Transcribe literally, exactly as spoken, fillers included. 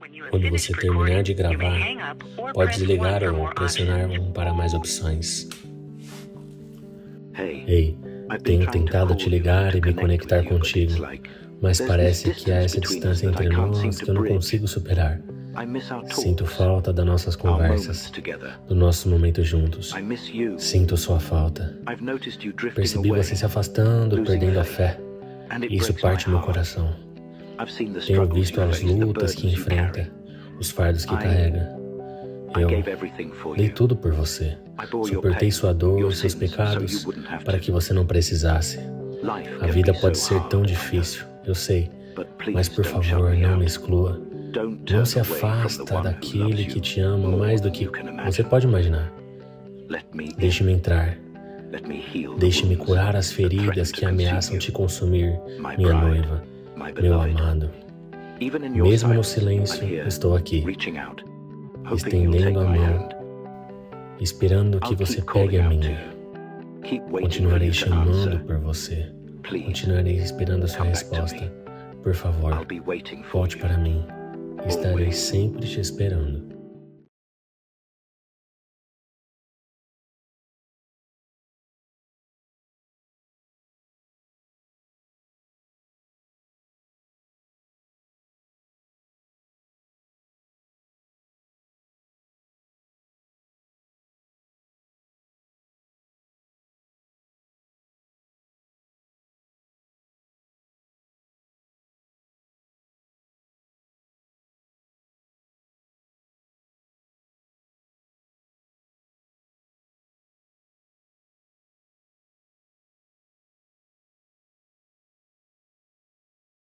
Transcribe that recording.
Quando você terminar de gravar, pode desligar ou pressionar um para mais opções. Ei, tenho tentado te ligar e me conectar contigo, mas parece que há essa distância entre nós que eu não consigo superar. Sinto falta das nossas conversas, do nosso momento juntos. Sinto sua falta. Percebi você se afastando, perdendo a fé. Isso parte meu coração. Tenho visto as lutas que enfrenta, os fardos que carrega. Eu dei tudo por você. Suportei sua dor e seus pecados para que você não precisasse. A vida pode ser tão difícil, eu sei, mas por favor, não me exclua. Não se afasta daquele que te ama mais do que você pode imaginar. Deixe-me entrar. Deixe-me curar as feridas que ameaçam te consumir, minha noiva, meu amado. Mesmo no silêncio, estou aqui, estendendo a mão, esperando que você pegue a minha. Continuarei chamando por você. Continuarei esperando a sua resposta. Por favor, volte para mim. Estarei sempre te esperando.